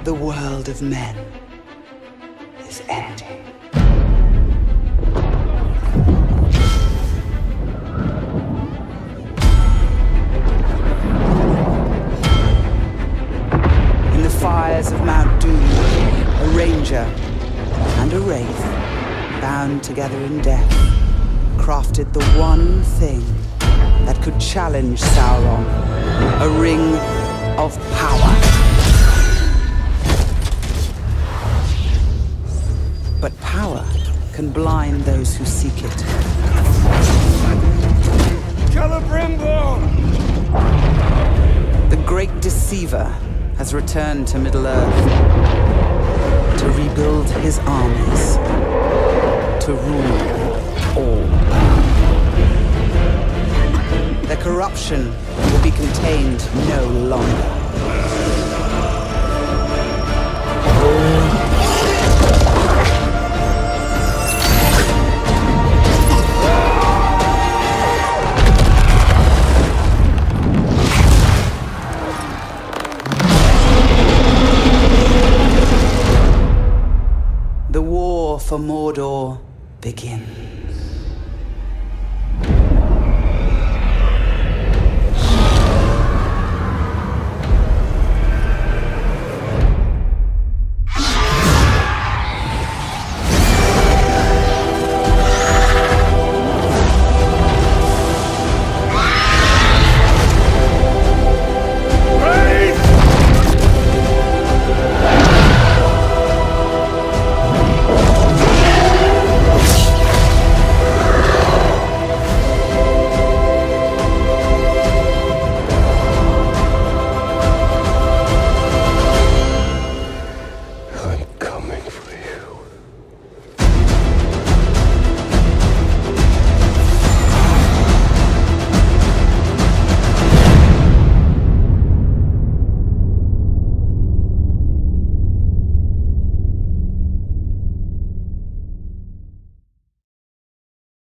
The world of men is ending. In the fires of Mount Doom, a ranger and a wraith, bound together in death, crafted the one thing that could challenge Sauron, a ring of power. But power can blind those who seek it. Celebrimbor! The great deceiver has returned to Middle-earth to rebuild his armies, to rule all. Their corruption will be contained no longer. The war for Mordor begins.